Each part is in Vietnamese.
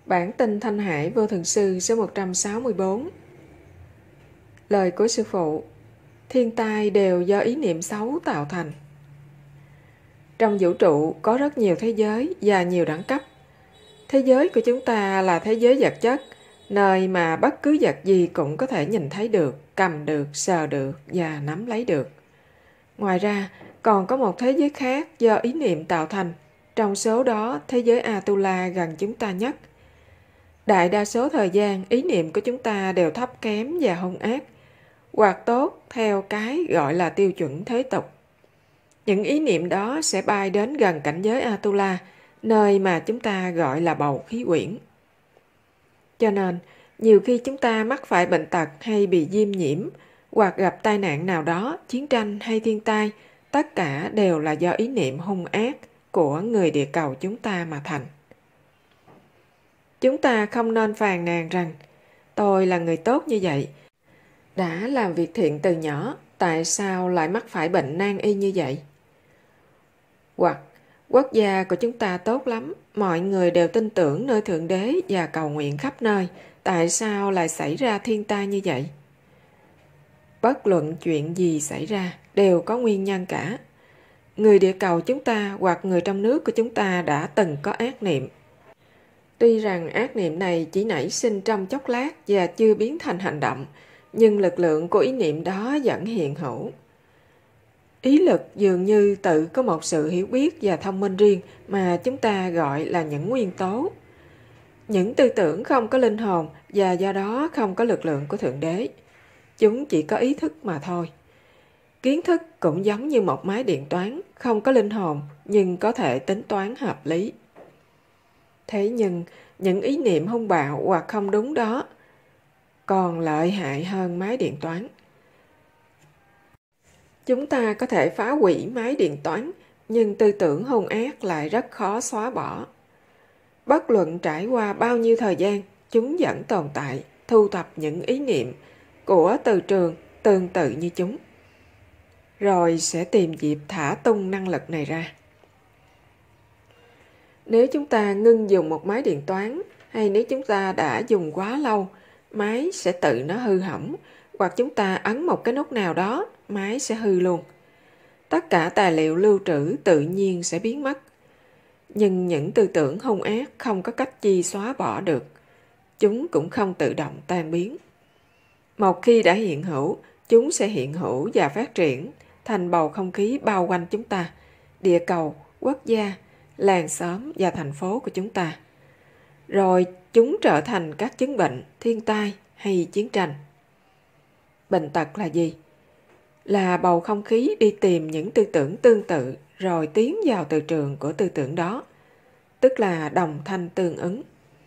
Bản tin Thanh Hải Vô Thường Sư số 164. Lời của Sư Phụ: thiên tai đều do ý niệm xấu tạo thành. Trong vũ trụ có rất nhiều thế giới và nhiều đẳng cấp. Thế giới của chúng ta là thế giới vật chất, nơi mà bất cứ vật gì cũng có thể nhìn thấy được, cầm được, sờ được và nắm lấy được. Ngoài ra, còn có một thế giới khác do ý niệm tạo thành. Trong số đó, thế giới Atula gần chúng ta nhất. Đại đa số thời gian, ý niệm của chúng ta đều thấp kém và hung ác, hoặc tốt theo cái gọi là tiêu chuẩn thế tục. Những ý niệm đó sẽ bay đến gần cảnh giới Atula, nơi mà chúng ta gọi là bầu khí quyển. Cho nên, nhiều khi chúng ta mắc phải bệnh tật hay bị viêm nhiễm, hoặc gặp tai nạn nào đó, chiến tranh hay thiên tai, tất cả đều là do ý niệm hung ác của người địa cầu chúng ta mà thành. Chúng ta không nên phàn nàn rằng tôi là người tốt như vậy, đã làm việc thiện từ nhỏ, tại sao lại mắc phải bệnh nan y như vậy? Hoặc quốc gia của chúng ta tốt lắm, mọi người đều tin tưởng nơi Thượng Đế và cầu nguyện khắp nơi, tại sao lại xảy ra thiên tai như vậy? Bất luận chuyện gì xảy ra đều có nguyên nhân cả. Người địa cầu chúng ta hoặc người trong nước của chúng ta đã từng có ác niệm. Tuy rằng ác niệm này chỉ nảy sinh trong chốc lát và chưa biến thành hành động, nhưng lực lượng của ý niệm đó vẫn hiện hữu. Ý lực dường như tự có một sự hiểu biết và thông minh riêng mà chúng ta gọi là những nguyên tố. Những tư tưởng không có linh hồn và do đó không có lực lượng của Thượng Đế. Chúng chỉ có ý thức mà thôi. Kiến thức cũng giống như một máy điện toán, không có linh hồn nhưng có thể tính toán hợp lý. Thế nhưng, những ý niệm hung bạo hoặc không đúng đó còn lợi hại hơn máy điện toán. Chúng ta có thể phá hủy máy điện toán, nhưng tư tưởng hung ác lại rất khó xóa bỏ. Bất luận trải qua bao nhiêu thời gian, chúng vẫn tồn tại, thu thập những ý niệm của từ trường tương tự như chúng, rồi sẽ tìm dịp thả tung năng lực này ra. Nếu chúng ta ngưng dùng một máy điện toán, hay nếu chúng ta đã dùng quá lâu, máy sẽ tự nó hư hỏng, hoặc chúng ta ấn một cái nút nào đó, máy sẽ hư luôn. Tất cả tài liệu lưu trữ tự nhiên sẽ biến mất. Nhưng những tư tưởng hung ác không có cách chi xóa bỏ được. Chúng cũng không tự động tan biến. Một khi đã hiện hữu, chúng sẽ hiện hữu và phát triển thành bầu không khí bao quanh chúng ta, địa cầu, quốc gia, làng xóm và thành phố của chúng ta. Rồi chúng trở thành các chứng bệnh, thiên tai hay chiến tranh. Bệnh tật là gì? Là bầu không khí đi tìm những tư tưởng tương tự rồi tiến vào từ trường của tư tưởng đó, tức là đồng thanh tương ứng.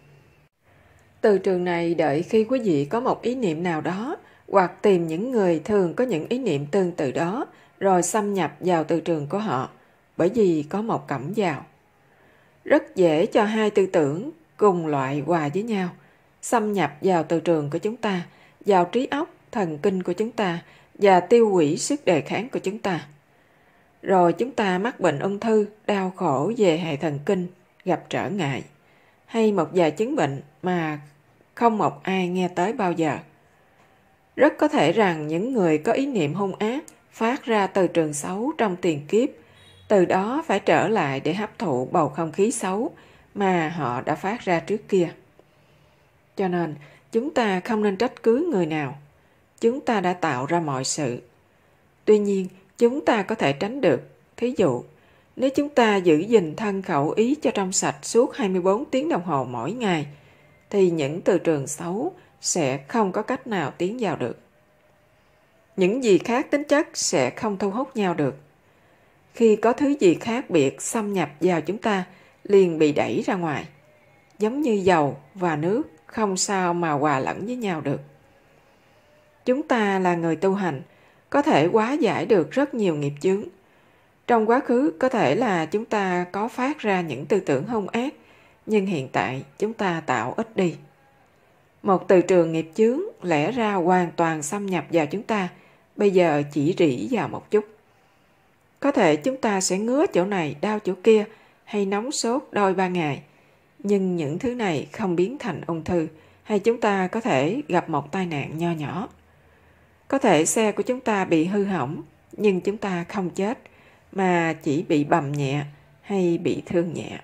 Từ trường này đợi khi quý vị có một ý niệm nào đó hoặc tìm những người thường có những ý niệm tương tự đó rồi xâm nhập vào từ trường của họ, bởi vì có một cổng vào. Rất dễ cho hai tư tưởng cùng loại hòa với nhau, xâm nhập vào từ trường của chúng ta, vào trí óc, thần kinh của chúng ta và tiêu hủy sức đề kháng của chúng ta. Rồi chúng ta mắc bệnh ung thư, đau khổ về hệ thần kinh, gặp trở ngại, hay một vài chứng bệnh mà không một ai nghe tới bao giờ. Rất có thể rằng những người có ý niệm hung ác phát ra từ trường xấu trong tiền kiếp, từ đó phải trở lại để hấp thụ bầu không khí xấu mà họ đã phát ra trước kia. Cho nên, chúng ta không nên trách cứ người nào. Chúng ta đã tạo ra mọi sự. Tuy nhiên, chúng ta có thể tránh được. Thí dụ, nếu chúng ta giữ gìn thân khẩu ý cho trong sạch suốt 24 tiếng đồng hồ mỗi ngày, thì những từ trường xấu sẽ không có cách nào tiến vào được. Những gì khác tính chất sẽ không thu hút nhau được. Khi có thứ gì khác biệt xâm nhập vào chúng ta, liền bị đẩy ra ngoài. Giống như dầu và nước không sao mà hòa lẫn với nhau được. Chúng ta là người tu hành, có thể hóa giải được rất nhiều nghiệp chướng. Trong quá khứ có thể là chúng ta có phát ra những tư tưởng hung ác, nhưng hiện tại chúng ta tạo ít đi. Một từ trường nghiệp chướng lẽ ra hoàn toàn xâm nhập vào chúng ta, bây giờ chỉ rỉ vào một chút. Có thể chúng ta sẽ ngứa chỗ này, đau chỗ kia, hay nóng sốt đôi ba ngày. Nhưng những thứ này không biến thành ung thư, hay chúng ta có thể gặp một tai nạn nho nhỏ. Có thể xe của chúng ta bị hư hỏng, nhưng chúng ta không chết, mà chỉ bị bầm nhẹ hay bị thương nhẹ.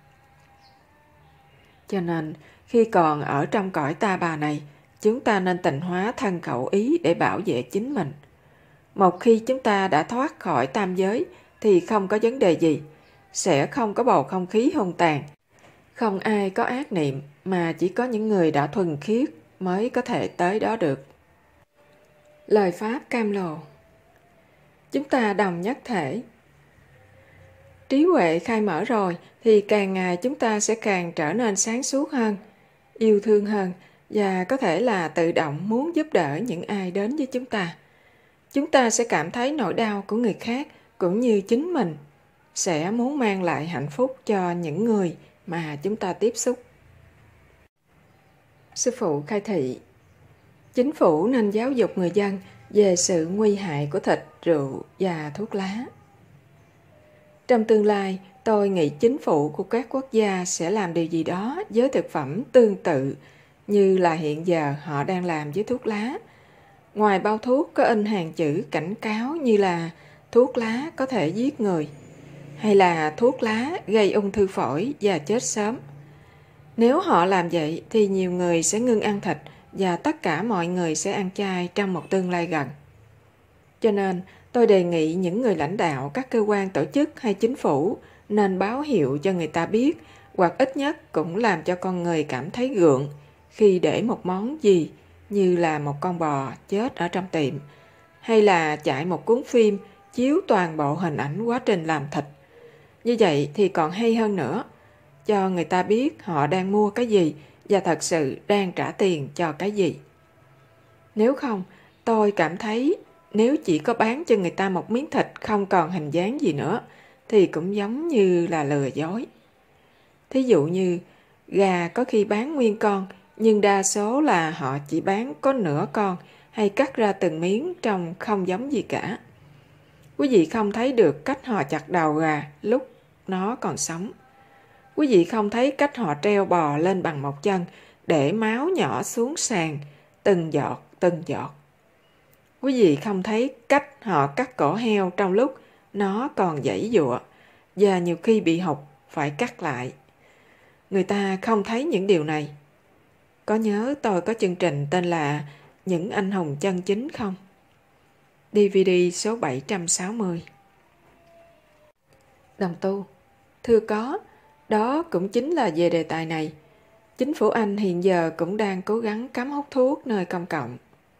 Cho nên, khi còn ở trong cõi ta bà này, chúng ta nên tịnh hóa thân khẩu ý để bảo vệ chính mình. Một khi chúng ta đã thoát khỏi tam giới thì không có vấn đề gì, sẽ không có bầu không khí hung tàn. Không ai có ác niệm, mà chỉ có những người đã thuần khiết mới có thể tới đó được. Lời Pháp Cam Lồ. Chúng ta đồng nhất thể. Trí huệ khai mở rồi thì càng ngày chúng ta sẽ càng trở nên sáng suốt hơn, yêu thương hơn và có thể là tự động muốn giúp đỡ những ai đến với chúng ta. Chúng ta sẽ cảm thấy nỗi đau của người khác cũng như chính mình, sẽ muốn mang lại hạnh phúc cho những người mà chúng ta tiếp xúc. Sư phụ khai thị, chính phủ nên giáo dục người dân về sự nguy hại của thịt, rượu và thuốc lá. Trong tương lai, tôi nghĩ chính phủ của các quốc gia sẽ làm điều gì đó với thực phẩm tương tự như là hiện giờ họ đang làm với thuốc lá. Ngoài bao thuốc có in hàng chữ cảnh cáo như là thuốc lá có thể giết người, hay là thuốc lá gây ung thư phổi và chết sớm. Nếu họ làm vậy thì nhiều người sẽ ngưng ăn thịt và tất cả mọi người sẽ ăn chay trong một tương lai gần. Cho nên, tôi đề nghị những người lãnh đạo các cơ quan tổ chức hay chính phủ nên báo hiệu cho người ta biết, hoặc ít nhất cũng làm cho con người cảm thấy gượng khi để một món gì như là một con bò chết ở trong tiệm, hay là chạy một cuốn phim chiếu toàn bộ hình ảnh quá trình làm thịt. Như vậy thì còn hay hơn nữa, cho người ta biết họ đang mua cái gì và thật sự đang trả tiền cho cái gì. Nếu không, tôi cảm thấy nếu chỉ có bán cho người ta một miếng thịt không còn hình dáng gì nữa thì cũng giống như là lừa dối. Thí dụ như gà có khi bán nguyên con, nhưng đa số là họ chỉ bán có nửa con hay cắt ra từng miếng trông không giống gì cả. Quý vị không thấy được cách họ chặt đầu gà lúc nó còn sống. Quý vị không thấy cách họ treo bò lên bằng một chân để máu nhỏ xuống sàn từng giọt. Quý vị không thấy cách họ cắt cổ heo trong lúc nó còn giãy giụa và nhiều khi bị hụt phải cắt lại. Người ta không thấy những điều này. Có nhớ tôi có chương trình tên là Những anh hùng chân chính không? DVD số 760. Đồng tu, thưa có, đó cũng chính là về đề tài này. Chính phủ Anh hiện giờ cũng đang cố gắng cấm hút thuốc nơi công cộng.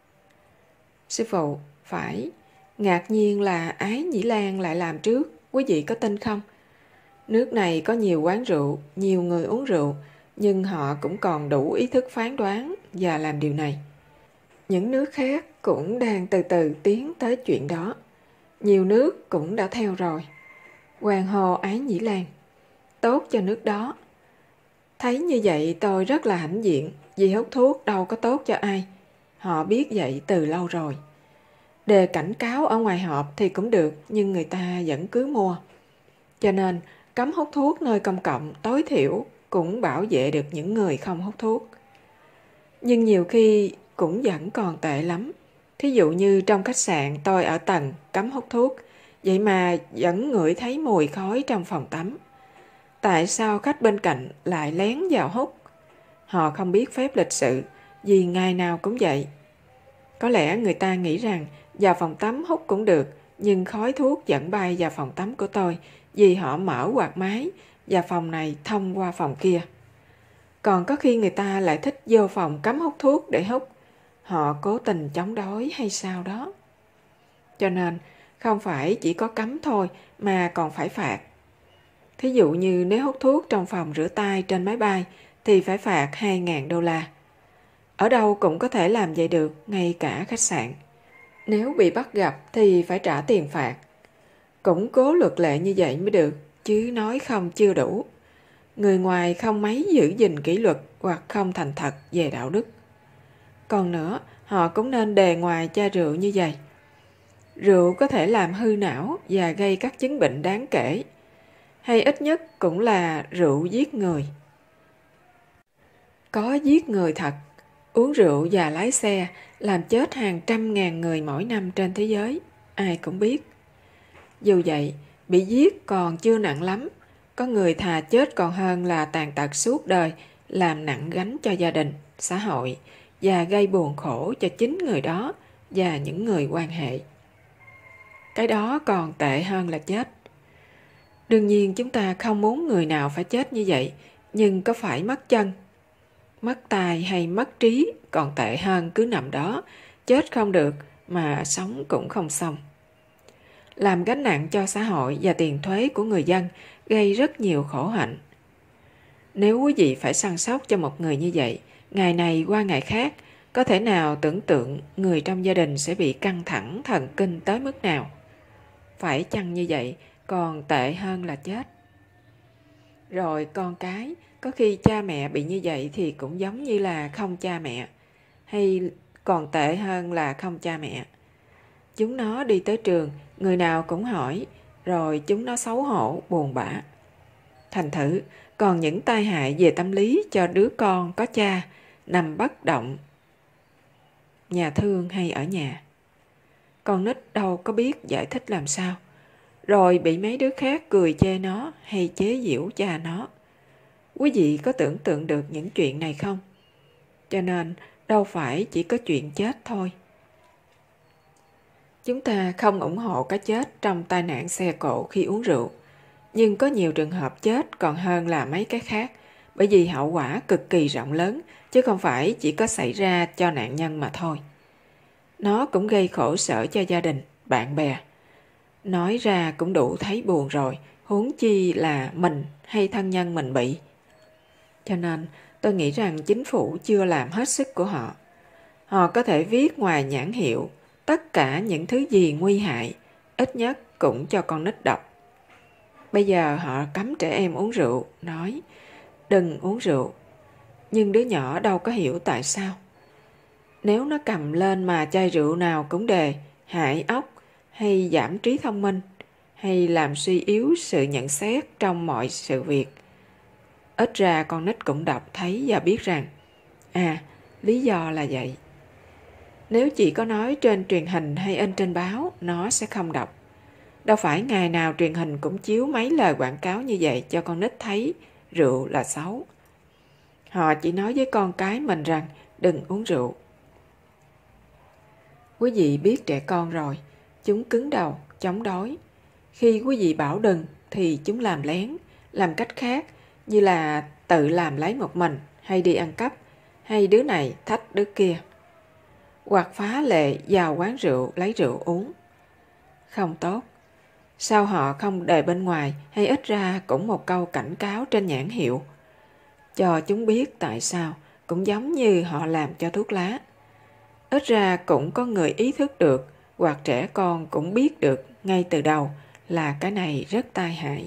Sư phụ, phải. Ngạc nhiên là Ái Nhĩ Lan lại làm trước, quý vị có tin không? Nước này có nhiều quán rượu, nhiều người uống rượu, nhưng họ cũng còn đủ ý thức phán đoán và làm điều này. Những nước khác cũng đang từ từ tiến tới chuyện đó. Nhiều nước cũng đã theo rồi. Hoàng hô Ái Nhĩ Lan. Tốt cho nước đó. Thấy như vậy tôi rất là hãnh diện, vì hút thuốc đâu có tốt cho ai. Họ biết vậy từ lâu rồi. Đề cảnh cáo ở ngoài họp thì cũng được, nhưng người ta vẫn cứ mua. Cho nên, cấm hút thuốc nơi công cộng tối thiểu cũng bảo vệ được những người không hút thuốc. Nhưng nhiều khi cũng vẫn còn tệ lắm. Thí dụ như trong khách sạn tôi ở tầng cấm hút thuốc, vậy mà vẫn ngửi thấy mùi khói trong phòng tắm. Tại sao khách bên cạnh lại lén vào hút? Họ không biết phép lịch sự, vì ngày nào cũng vậy. Có lẽ người ta nghĩ rằng vào phòng tắm hút cũng được, nhưng khói thuốc vẫn bay vào phòng tắm của tôi vì họ mở quạt máy và phòng này thông qua phòng kia. Còn có khi người ta lại thích vô phòng cấm hút thuốc để hút. Họ cố tình chống đối hay sao đó. Cho nên không phải chỉ có cấm thôi mà còn phải phạt. Thí dụ như nếu hút thuốc trong phòng rửa tay trên máy bay thì phải phạt $2.000. Ở đâu cũng có thể làm vậy được, ngay cả khách sạn. Nếu bị bắt gặp thì phải trả tiền phạt. Củng cố luật lệ như vậy mới được, chứ nói không chưa đủ. Người ngoài không mấy giữ gìn kỷ luật hoặc không thành thật về đạo đức. Còn nữa, họ cũng nên đề ngoài chai rượu như vậy. Rượu có thể làm hư não và gây các chứng bệnh đáng kể. Hay ít nhất cũng là rượu giết người. Có giết người thật, uống rượu và lái xe làm chết hàng trăm ngàn người mỗi năm trên thế giới, ai cũng biết. Dù vậy, bị giết còn chưa nặng lắm, có người thà chết còn hơn là tàn tật suốt đời, làm nặng gánh cho gia đình, xã hội và gây buồn khổ cho chính người đó và những người quan hệ. Cái đó còn tệ hơn là chết. Đương nhiên chúng ta không muốn người nào phải chết như vậy, nhưng có phải mất chân, mất tài hay mất trí còn tệ hơn cứ nằm đó, chết không được mà sống cũng không xong. Làm gánh nặng cho xã hội và tiền thuế của người dân, gây rất nhiều khổ hạnh. Nếu quý vị phải săn sóc cho một người như vậy, ngày này qua ngày khác, có thể nào tưởng tượng người trong gia đình sẽ bị căng thẳng thần kinh tới mức nào? Phải chăng như vậy còn tệ hơn là chết? Rồi con cái, có khi cha mẹ bị như vậy thì cũng giống như là không cha mẹ, hay còn tệ hơn là không cha mẹ. Chúng nó đi tới trường, người nào cũng hỏi, rồi chúng nó xấu hổ, buồn bã. Thành thử, còn những tai hại về tâm lý cho đứa con có cha, nằm bất động, nhà thương hay ở nhà. Con nít đâu có biết giải thích làm sao, rồi bị mấy đứa khác cười chê nó hay chế giễu cha nó. Quý vị có tưởng tượng được những chuyện này không? Cho nên, đâu phải chỉ có chuyện chết thôi. Chúng ta không ủng hộ cái chết trong tai nạn xe cộ khi uống rượu, nhưng có nhiều trường hợp chết còn hơn là mấy cái khác, bởi vì hậu quả cực kỳ rộng lớn, chứ không phải chỉ có xảy ra cho nạn nhân mà thôi. Nó cũng gây khổ sở cho gia đình, bạn bè. Nói ra cũng đủ thấy buồn rồi, huống chi là mình hay thân nhân mình bị. Cho nên tôi nghĩ rằng chính phủ chưa làm hết sức của họ. Họ có thể viết ngoài nhãn hiệu tất cả những thứ gì nguy hại, ít nhất cũng cho con nít đọc. Bây giờ họ cấm trẻ em uống rượu, nói đừng uống rượu. Nhưng đứa nhỏ đâu có hiểu tại sao. Nếu nó cầm lên mà chai rượu nào cũng đề hại óc, hay giảm trí thông minh, hay làm suy yếu sự nhận xét trong mọi sự việc, ít ra con nít cũng đọc thấy và biết rằng lý do là vậy. Nếu chỉ có nói trên truyền hình hay in trên báo, nó sẽ không đọc. Đâu phải ngày nào truyền hình cũng chiếu mấy lời quảng cáo như vậy cho con nít thấy rượu là xấu. Họ chỉ nói với con cái mình rằng đừng uống rượu. Quý vị biết trẻ con rồi, chúng cứng đầu, chống đối. Khi quý vị bảo đừng thì chúng làm lén, làm cách khác, như là tự làm lấy một mình, hay đi ăn cắp, hay đứa này thách đứa kia. Hoặc phá lệ vào quán rượu lấy rượu uống. Không tốt. Sao họ không đề bên ngoài, hay ít ra cũng một câu cảnh cáo trên nhãn hiệu, cho chúng biết tại sao, cũng giống như họ làm cho thuốc lá. Ít ra cũng có người ý thức được, hoặc trẻ con cũng biết được ngay từ đầu là cái này rất tai hại.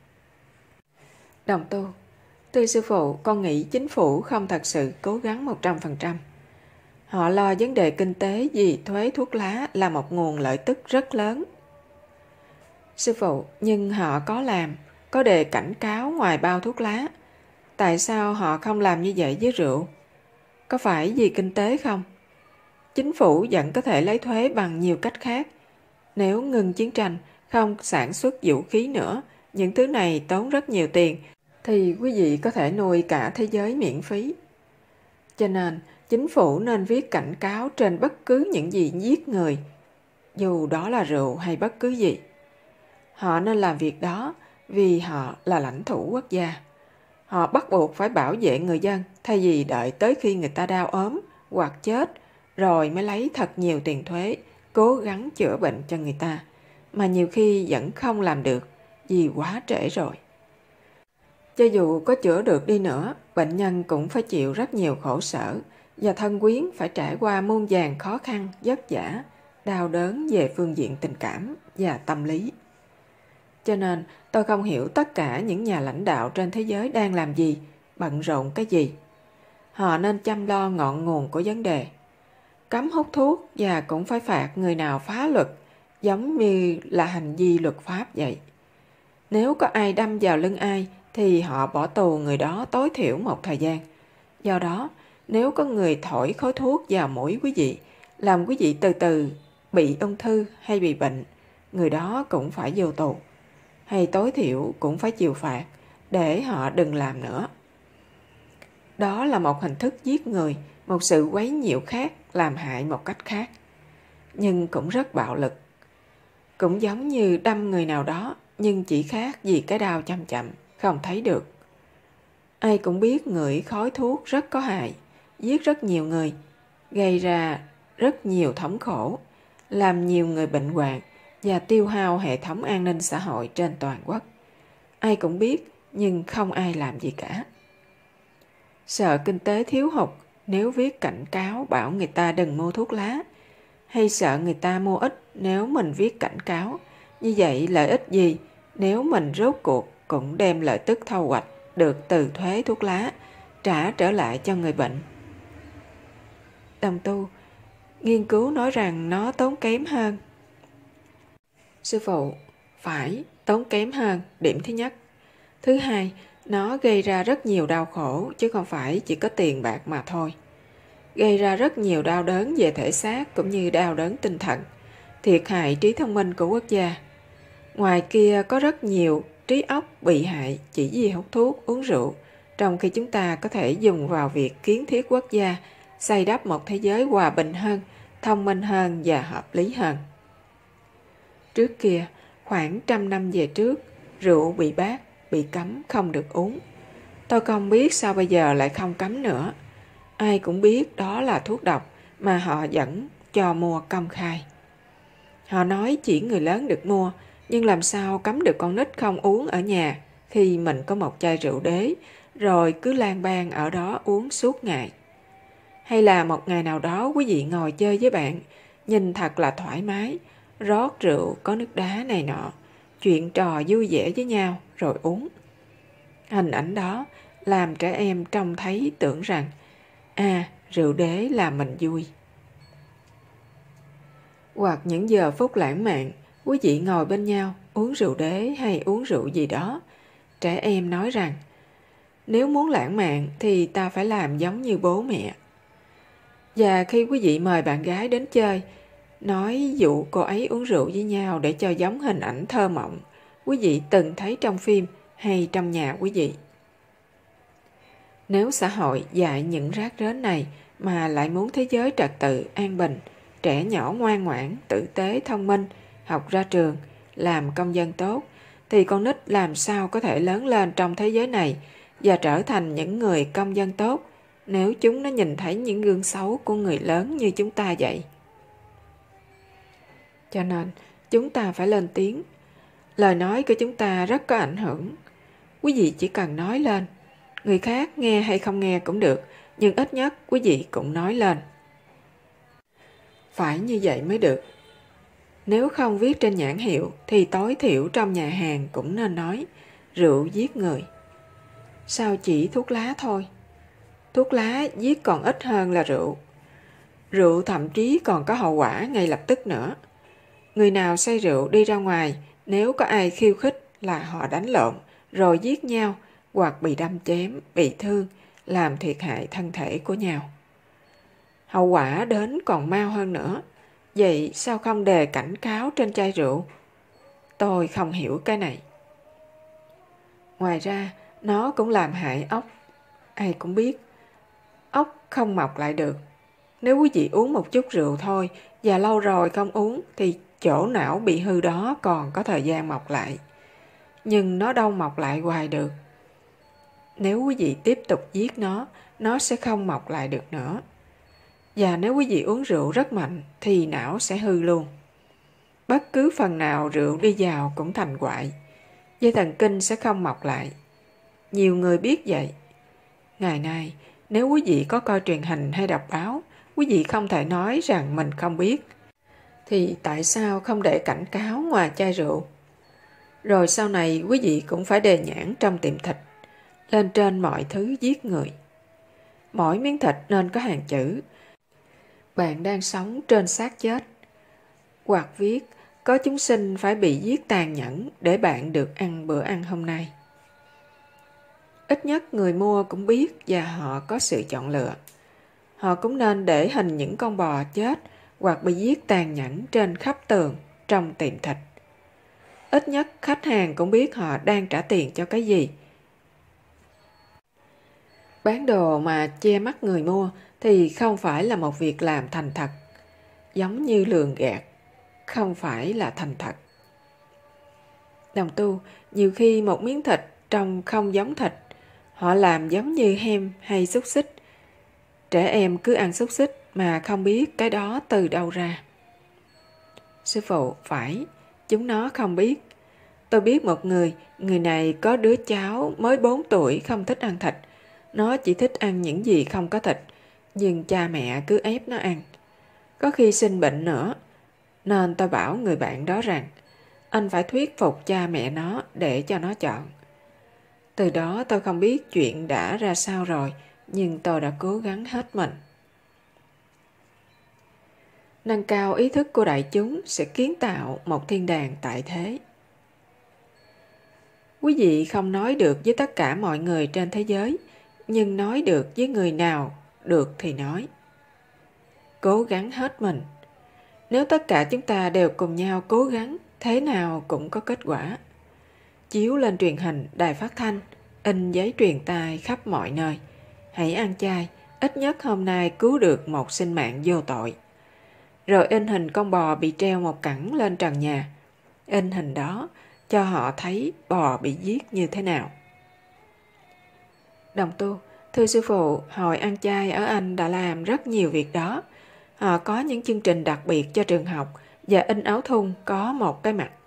Đồng tu, thưa sư phụ, con nghĩ chính phủ không thật sự cố gắng 100%. Họ lo vấn đề kinh tế vì thuế thuốc lá là một nguồn lợi tức rất lớn. Sư phụ, nhưng họ có đề cảnh cáo ngoài bao thuốc lá. Tại sao họ không làm như vậy với rượu? Có phải vì kinh tế không? Chính phủ vẫn có thể lấy thuế bằng nhiều cách khác. Nếu ngừng chiến tranh, không sản xuất vũ khí nữa, những thứ này tốn rất nhiều tiền, thì quý vị có thể nuôi cả thế giới miễn phí. Cho nên, chính phủ nên viết cảnh cáo trên bất cứ những gì giết người, dù đó là rượu hay bất cứ gì. Họ nên làm việc đó vì họ là lãnh thổ quốc gia. Họ bắt buộc phải bảo vệ người dân thay vì đợi tới khi người ta đau ốm hoặc chết rồi mới lấy thật nhiều tiền thuế, cố gắng chữa bệnh cho người ta, mà nhiều khi vẫn không làm được vì quá trễ rồi. Cho dù có chữa được đi nữa, bệnh nhân cũng phải chịu rất nhiều khổ sở và thân quyến phải trải qua muôn vàn khó khăn, vất vả, đau đớn về phương diện tình cảm và tâm lý. Cho nên tôi không hiểu tất cả những nhà lãnh đạo trên thế giới đang làm gì, bận rộn cái gì. Họ nên chăm lo ngọn nguồn của vấn đề. Cấm hút thuốc và cũng phải phạt người nào phá luật, giống như là hành vi luật pháp vậy. Nếu có ai đâm vào lưng ai thì họ bỏ tù người đó tối thiểu một thời gian. Do đó, nếu có người thổi khói thuốc vào mũi quý vị, làm quý vị từ từ bị ung thư hay bị bệnh, người đó cũng phải vô tù, hay tối thiểu cũng phải chịu phạt để họ đừng làm nữa. Đó là một hình thức giết người, một sự quấy nhiễu khác, làm hại một cách khác, nhưng cũng rất bạo lực. Cũng giống như đâm người nào đó, nhưng chỉ khác vì cái đao chậm chậm, không thấy được. Ai cũng biết ngửi khói thuốc rất có hại, giết rất nhiều người, gây ra rất nhiều thống khổ, làm nhiều người bệnh hoạn và tiêu hao hệ thống an ninh xã hội trên toàn quốc. Ai cũng biết, nhưng không ai làm gì cả. Sợ kinh tế thiếu hụt nếu viết cảnh cáo bảo người ta đừng mua thuốc lá, hay sợ người ta mua ít nếu mình viết cảnh cáo. Như vậy lợi ích gì nếu mình rốt cuộc cũng đem lợi tức thu hoạch được từ thuế thuốc lá trả trở lại cho người bệnh? Đồng tu nghiên cứu nói rằng nó tốn kém hơn. Sư phụ, phải, tốn kém hơn, điểm thứ nhất. Thứ hai, nó gây ra rất nhiều đau khổ chứ không phải chỉ có tiền bạc mà thôi. Gây ra rất nhiều đau đớn về thể xác cũng như đau đớn tinh thần, thiệt hại trí thông minh của quốc gia. Ngoài kia có rất nhiều trí óc bị hại chỉ vì hút thuốc, uống rượu, trong khi chúng ta có thể dùng vào việc kiến thiết quốc gia, xây đắp một thế giới hòa bình hơn, thông minh hơn và hợp lý hơn. Trước kia, khoảng 100 năm về trước, rượu bị bát, bị cấm không được uống. Tôi không biết sao bây giờ lại không cấm nữa. Ai cũng biết đó là thuốc độc mà họ vẫn cho mua công khai. Họ nói chỉ người lớn được mua, nhưng làm sao cấm được con nít không uống ở nhà khi mình có một chai rượu đế, rồi cứ lang bang ở đó uống suốt ngày. Hay là một ngày nào đó quý vị ngồi chơi với bạn, nhìn thật là thoải mái, rót rượu có nước đá này nọ, chuyện trò vui vẻ với nhau rồi uống. Hình ảnh đó làm trẻ em trông thấy tưởng rằng rượu đế làm mình vui. Hoặc những giờ phút lãng mạn, quý vị ngồi bên nhau uống rượu đế hay uống rượu gì đó, trẻ em nói rằng nếu muốn lãng mạn thì ta phải làm giống như bố mẹ. Và khi quý vị mời bạn gái đến chơi, nói dụ cô ấy uống rượu với nhau để cho giống hình ảnh thơ mộng quý vị từng thấy trong phim hay trong nhà quý vị. Nếu xã hội dạy những rác rến này mà lại muốn thế giới trật tự, an bình, trẻ nhỏ ngoan ngoãn, tử tế, thông minh, học ra trường, làm công dân tốt, thì con nít làm sao có thể lớn lên trong thế giới này và trở thành những người công dân tốt nếu chúng nó nhìn thấy những gương xấu của người lớn như chúng ta vậy? Cho nên, chúng ta phải lên tiếng. Lời nói của chúng ta rất có ảnh hưởng. Quý vị chỉ cần nói lên. Người khác nghe hay không nghe cũng được, nhưng ít nhất quý vị cũng nói lên. Phải như vậy mới được. Nếu không viết trên nhãn hiệu thì tối thiểu trong nhà hàng cũng nên nói rượu giết người. Sao chỉ thuốc lá thôi? Thuốc lá giết còn ít hơn là rượu. Rượu thậm chí còn có hậu quả ngay lập tức nữa. Người nào say rượu đi ra ngoài, nếu có ai khiêu khích là họ đánh lộn, rồi giết nhau, hoặc bị đâm chém, bị thương, làm thiệt hại thân thể của nhau. Hậu quả đến còn mau hơn nữa. Vậy sao không đề cảnh cáo trên chai rượu? Tôi không hiểu cái này. Ngoài ra, nó cũng làm hại óc. Ai cũng biết, óc không mọc lại được. Nếu quý vị uống một chút rượu thôi và lâu rồi không uống thì chỗ não bị hư đó còn có thời gian mọc lại. Nhưng nó đâu mọc lại hoài được. Nếu quý vị tiếp tục giết nó sẽ không mọc lại được nữa. Và nếu quý vị uống rượu rất mạnh thì não sẽ hư luôn. Bất cứ phần nào rượu đi vào cũng thành hoại. Dây thần kinh sẽ không mọc lại. Nhiều người biết vậy. Ngày nay, nếu quý vị có coi truyền hình hay đọc báo, quý vị không thể nói rằng mình không biết. Thì tại sao không để cảnh cáo ngoài chai rượu? Rồi sau này quý vị cũng phải đề nhãn trong tiệm thịt, lên trên mọi thứ giết người. Mỗi miếng thịt nên có hàng chữ: bạn đang sống trên xác chết. Hoặc viết: có chúng sinh phải bị giết tàn nhẫn để bạn được ăn bữa ăn hôm nay. Ít nhất người mua cũng biết và họ có sự chọn lựa. Họ cũng nên để hình những con bò chết hoặc bị giết tàn nhẫn trên khắp tường trong tiệm thịt. Ít nhất khách hàng cũng biết họ đang trả tiền cho cái gì. Bán đồ mà che mắt người mua thì không phải là một việc làm thành thật. Giống như lường gạt, không phải là thành thật. Đồng tu, nhiều khi một miếng thịt trông không giống thịt, họ làm giống như hem hay xúc xích. Trẻ em cứ ăn xúc xích mà không biết cái đó từ đâu ra. Sư phụ, phải, chúng nó không biết. Tôi biết một người này có đứa cháu mới 4 tuổi không thích ăn thịt. Nó chỉ thích ăn những gì không có thịt, nhưng cha mẹ cứ ép nó ăn. Có khi sinh bệnh nữa, nên tôi bảo người bạn đó rằng anh phải thuyết phục cha mẹ nó để cho nó chọn. Từ đó tôi không biết chuyện đã ra sao rồi, nhưng tôi đã cố gắng hết mình. Nâng cao ý thức của đại chúng sẽ kiến tạo một thiên đàng tại thế. Quý vị không nói được với tất cả mọi người trên thế giới, nhưng nói được với người nào được thì nói. Cố gắng hết mình. Nếu tất cả chúng ta đều cùng nhau cố gắng, thế nào cũng có kết quả. Chiếu lên truyền hình, đài phát thanh, in giấy truyền tai khắp mọi nơi. Hãy ăn chay, ít nhất hôm nay cứu được một sinh mạng vô tội. Rồi in hình con bò bị treo một cẳng lên trần nhà. In hình đó cho họ thấy bò bị giết như thế nào. Đồng tu, thưa sư phụ, hội ăn chay ở Anh đã làm rất nhiều việc đó. Họ có những chương trình đặc biệt cho trường học và in áo thun có một cái mặt.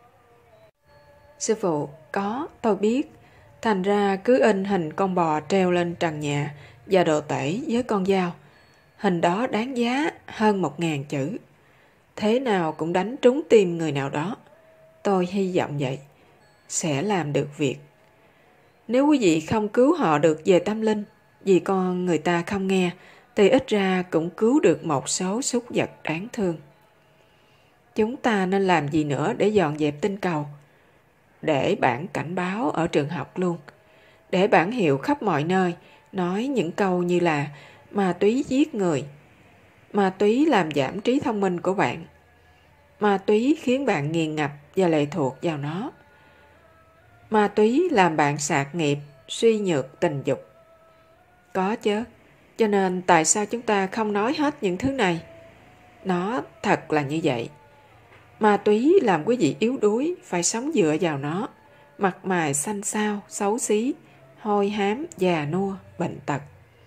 Sư phụ, có, tôi biết. Thành ra cứ in hình con bò treo lên trần nhà và đồ tể với con dao. Hình đó đáng giá hơn 1.000 chữ. Thế nào cũng đánh trúng tim người nào đó. Tôi hy vọng vậy. Sẽ làm được việc. Nếu quý vị không cứu họ được về tâm linh, vì con người ta không nghe, thì ít ra cũng cứu được một số súc vật đáng thương. Chúng ta nên làm gì nữa để dọn dẹp tinh cầu? Để bảng cảnh báo ở trường học luôn. Để bảng hiệu khắp mọi nơi, nói những câu như là ma túy giết người, ma túy làm giảm trí thông minh của bạn, ma túy khiến bạn nghiền ngập và lệ thuộc vào nó, ma túy làm bạn sạc nghiệp, suy nhược tình dục. Có chứ, cho nên tại sao chúng ta không nói hết những thứ này? Nó thật là như vậy. Ma túy làm quý vị yếu đuối, phải sống dựa vào nó, mặt mày xanh xao, xấu xí, hôi hám, già nua, bệnh tật.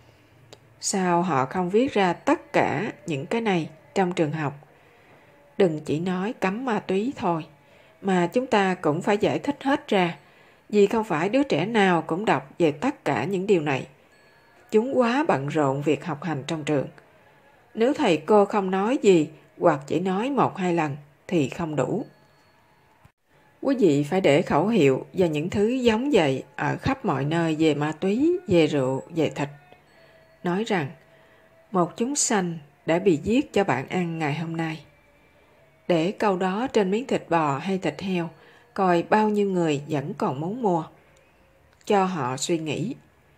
Sao họ không viết ra tất cả những cái này trong trường học? Đừng chỉ nói cấm ma túy thôi, mà chúng ta cũng phải giải thích hết ra, vì không phải đứa trẻ nào cũng đọc về tất cả những điều này. Chúng quá bận rộn việc học hành trong trường. Nếu thầy cô không nói gì hoặc chỉ nói 1-2 lần thì không đủ. Quý vị phải để khẩu hiệu và những thứ giống vậy ở khắp mọi nơi về ma túy, về rượu, về thịt. Nói rằng, một chúng sanh đã bị giết cho bạn ăn ngày hôm nay. Để câu đó trên miếng thịt bò hay thịt heo, coi bao nhiêu người vẫn còn muốn mua. Cho họ suy nghĩ.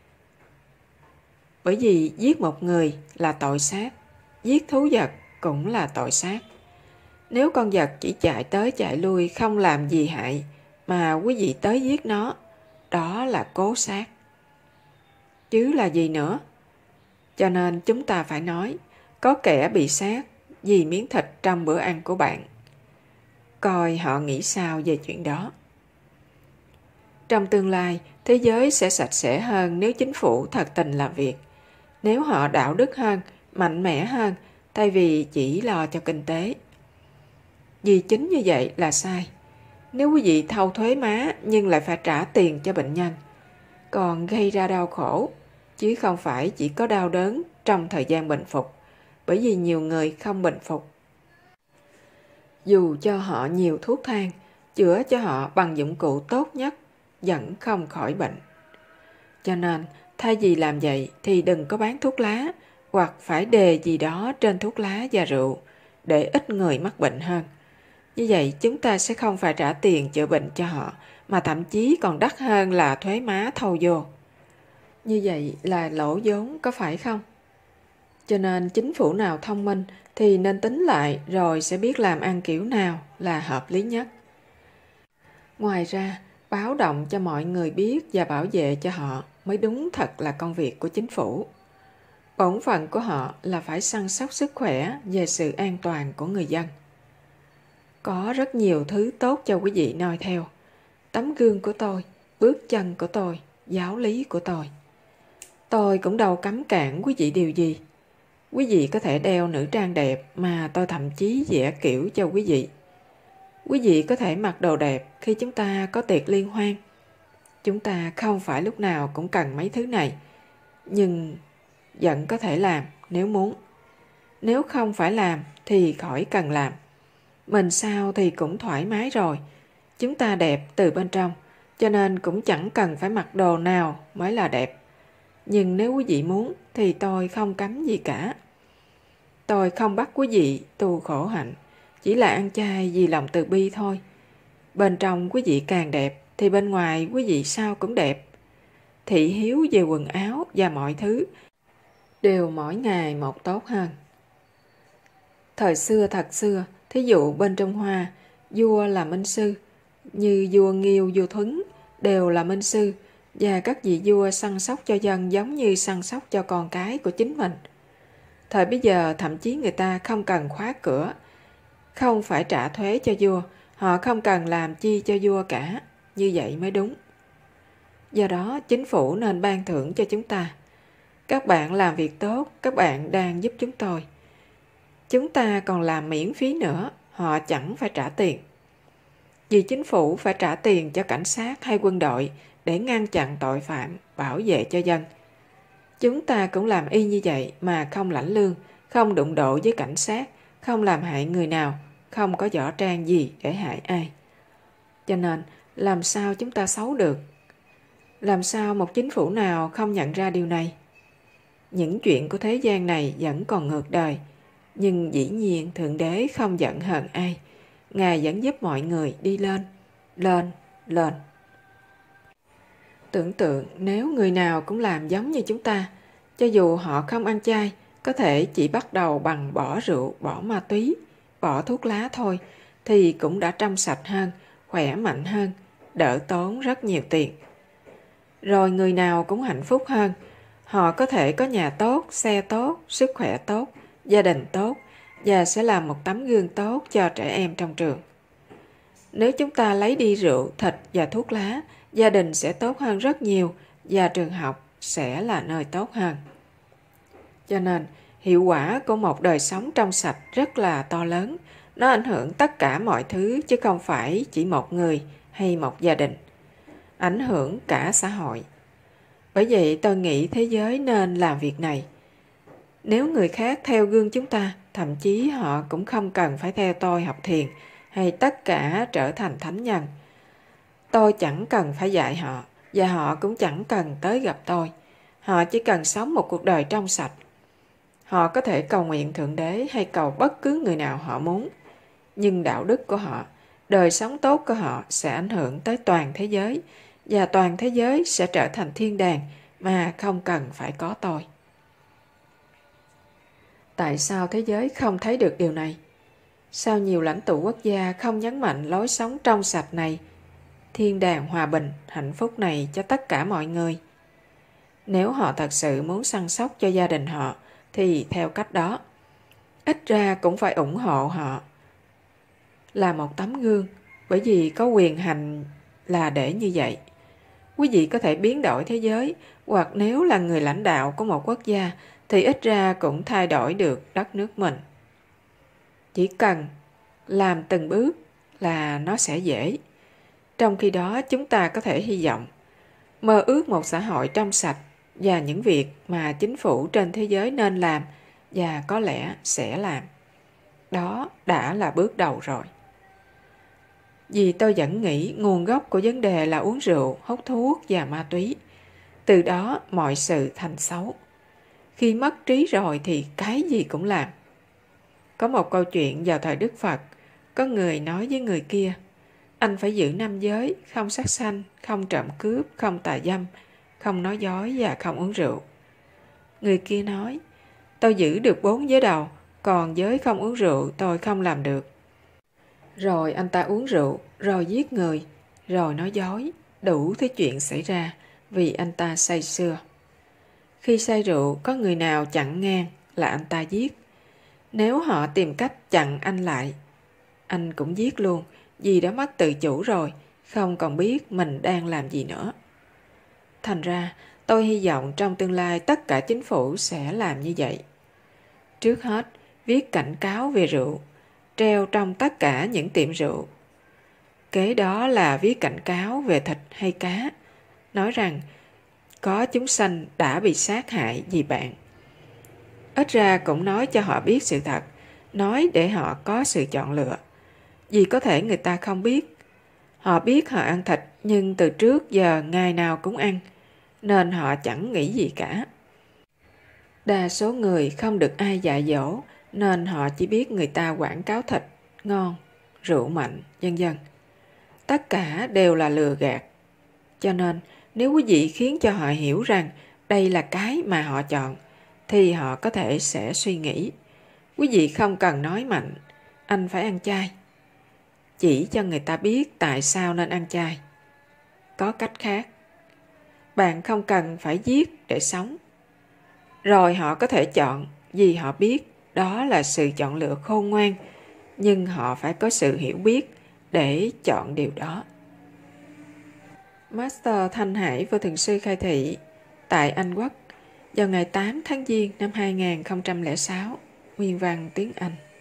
Bởi vì giết một người là tội sát, giết thú vật cũng là tội sát. Nếu con vật chỉ chạy tới chạy lui không làm gì hại, mà quý vị tới giết nó, đó là cố sát. Chứ là gì nữa? Cho nên chúng ta phải nói, có kẻ bị sát vì miếng thịt trong bữa ăn của bạn. Coi họ nghĩ sao về chuyện đó. Trong tương lai, thế giới sẽ sạch sẽ hơn nếu chính phủ thật tình làm việc. Nếu họ đạo đức hơn, mạnh mẽ hơn, thay vì chỉ lo cho kinh tế. Vì chính như vậy là sai. Nếu quý vị thâu thuế má nhưng lại phải trả tiền cho bệnh nhân, còn gây ra đau khổ, chứ không phải chỉ có đau đớn trong thời gian bình phục, bởi vì nhiều người không bình phục. Dù cho họ nhiều thuốc thang, chữa cho họ bằng dụng cụ tốt nhất, vẫn không khỏi bệnh. Cho nên, thay vì làm vậy thì đừng có bán thuốc lá, hoặc phải đề gì đó trên thuốc lá và rượu, để ít người mắc bệnh hơn. Như vậy chúng ta sẽ không phải trả tiền chữa bệnh cho họ, mà thậm chí còn đắt hơn là thuế má thâu vô. Như vậy là lỗ vốn, có phải không? Cho nên chính phủ nào thông minh thì nên tính lại rồi sẽ biết làm ăn kiểu nào là hợp lý nhất. Ngoài ra, báo động cho mọi người biết và bảo vệ cho họ mới đúng thật là công việc của chính phủ. Bổn phận của họ là phải săn sóc sức khỏe về sự an toàn của người dân. Có rất nhiều thứ tốt cho quý vị noi theo. Tấm gương của tôi, bước chân của tôi, giáo lý của tôi. Tôi cũng đâu cấm cản quý vị điều gì. Quý vị có thể đeo nữ trang đẹp mà tôi thậm chí vẽ kiểu cho quý vị. Quý vị có thể mặc đồ đẹp khi chúng ta có tiệc liên hoan. Chúng ta không phải lúc nào cũng cần mấy thứ này, nhưng vẫn có thể làm nếu muốn. Nếu không phải làm thì khỏi cần làm. Mình sao thì cũng thoải mái rồi. Chúng ta đẹp từ bên trong, cho nên cũng chẳng cần phải mặc đồ nào mới là đẹp. Nhưng nếu quý vị muốn thì tôi không cấm gì cả. Tôi không bắt quý vị tu khổ hạnh, chỉ là ăn chay vì lòng từ bi thôi. Bên trong quý vị càng đẹp thì bên ngoài quý vị sao cũng đẹp. Thị hiếu về quần áo và mọi thứ đều mỗi ngày một tốt hơn. Thời xưa thật xưa, thí dụ bên Trung Hoa, vua là minh sư, như vua Nghiêu, vua Thuấn đều là minh sư, và các vị vua săn sóc cho dân giống như săn sóc cho con cái của chính mình. Thời bây giờ thậm chí người ta không cần khóa cửa, không phải trả thuế cho vua, họ không cần làm chi cho vua cả, như vậy mới đúng. Do đó chính phủ nên ban thưởng cho chúng ta. Các bạn làm việc tốt, các bạn đang giúp chúng tôi. Chúng ta còn làm miễn phí nữa, họ chẳng phải trả tiền. Vì chính phủ phải trả tiền cho cảnh sát hay quân đội để ngăn chặn tội phạm, bảo vệ cho dân. Chúng ta cũng làm y như vậy mà không lãnh lương, không đụng độ với cảnh sát, không làm hại người nào, không có võ trang gì để hại ai. Cho nên, làm sao chúng ta xấu được? Làm sao một chính phủ nào không nhận ra điều này? Những chuyện của thế gian này vẫn còn ngược đời, nhưng dĩ nhiên Thượng Đế không giận hờn ai. Ngài vẫn giúp mọi người đi lên, lên, lên. Tưởng tượng nếu người nào cũng làm giống như chúng ta, cho dù họ không ăn chay, có thể chỉ bắt đầu bằng bỏ rượu, bỏ ma túy, bỏ thuốc lá thôi, thì cũng đã trong sạch hơn, khỏe mạnh hơn, đỡ tốn rất nhiều tiền. Rồi người nào cũng hạnh phúc hơn. Họ có thể có nhà tốt, xe tốt, sức khỏe tốt, gia đình tốt, và sẽ là một tấm gương tốt cho trẻ em trong trường. Nếu chúng ta lấy đi rượu, thịt và thuốc lá, gia đình sẽ tốt hơn rất nhiều và trường học sẽ là nơi tốt hơn. Cho nên, hiệu quả của một đời sống trong sạch rất là to lớn. Nó ảnh hưởng tất cả mọi thứ chứ không phải chỉ một người hay một gia đình. Ảnh hưởng cả xã hội. Bởi vậy tôi nghĩ thế giới nên làm việc này. Nếu người khác theo gương chúng ta, thậm chí họ cũng không cần phải theo tôi học thiền hay tất cả trở thành thánh nhân. Tôi chẳng cần phải dạy họ và họ cũng chẳng cần tới gặp tôi. Họ chỉ cần sống một cuộc đời trong sạch. Họ có thể cầu nguyện Thượng Đế hay cầu bất cứ người nào họ muốn. Nhưng đạo đức của họ, đời sống tốt của họ sẽ ảnh hưởng tới toàn thế giới và toàn thế giới sẽ trở thành thiên đàng mà không cần phải có tôi. Tại sao thế giới không thấy được điều này? Sao nhiều lãnh tụ quốc gia không nhấn mạnh lối sống trong sạch này, thiên đàng hòa bình, hạnh phúc này cho tất cả mọi người? Nếu họ thật sự muốn săn sóc cho gia đình họ, thì theo cách đó. Ít ra cũng phải ủng hộ họ. Là một tấm gương, bởi vì có quyền hành là để như vậy. Quý vị có thể biến đổi thế giới, hoặc nếu là người lãnh đạo của một quốc gia, thì ít ra cũng thay đổi được đất nước mình. Chỉ cần làm từng bước là nó sẽ dễ. Trong khi đó chúng ta có thể hy vọng, mơ ước một xã hội trong sạch và những việc mà chính phủ trên thế giới nên làm và có lẽ sẽ làm. Đó đã là bước đầu rồi. Vì tôi vẫn nghĩ nguồn gốc của vấn đề là uống rượu, hút thuốc và ma túy. Từ đó mọi sự thành xấu. Khi mất trí rồi thì cái gì cũng làm. Có một câu chuyện vào thời Đức Phật, có người nói với người kia, anh phải giữ 5 giới, không sát sanh, không trộm cướp, không tà dâm, không nói dối và không uống rượu. Người kia nói, tôi giữ được 4 giới đầu, còn giới không uống rượu tôi không làm được. Rồi anh ta uống rượu, rồi giết người, rồi nói dối, đủ thứ chuyện xảy ra vì anh ta say sưa. Khi say rượu, có người nào chặn ngang là anh ta giết. Nếu họ tìm cách chặn anh lại, anh cũng giết luôn, vì đã mất tự chủ rồi, không còn biết mình đang làm gì nữa. Thành ra, tôi hy vọng trong tương lai tất cả chính phủ sẽ làm như vậy. Trước hết, viết cảnh cáo về rượu, treo trong tất cả những tiệm rượu. Kế đó là viết cảnh cáo về thịt hay cá, nói rằng có chúng sanh đã bị sát hại vì bạn. Ít ra cũng nói cho họ biết sự thật, nói để họ có sự chọn lựa. Vì có thể người ta không biết. Họ biết họ ăn thịt nhưng từ trước giờ ngày nào cũng ăn, nên họ chẳng nghĩ gì cả. Đa số người không được ai dạy dỗ, nên họ chỉ biết người ta quảng cáo thịt ngon, rượu mạnh, vân vân. Tất cả đều là lừa gạt. Cho nên, nếu quý vị khiến cho họ hiểu rằng đây là cái mà họ chọn, thì họ có thể sẽ suy nghĩ. Quý vị không cần nói mạnh, anh phải ăn chay. Chỉ cho người ta biết tại sao nên ăn chay. Có cách khác. Bạn không cần phải giết để sống. Rồi họ có thể chọn vì họ biết đó là sự chọn lựa khôn ngoan, nhưng họ phải có sự hiểu biết để chọn điều đó. Master Thanh Hải Vô Thượng Sư khai thị tại Anh Quốc vào ngày 8 tháng Giêng năm 2006, nguyên văn tiếng Anh.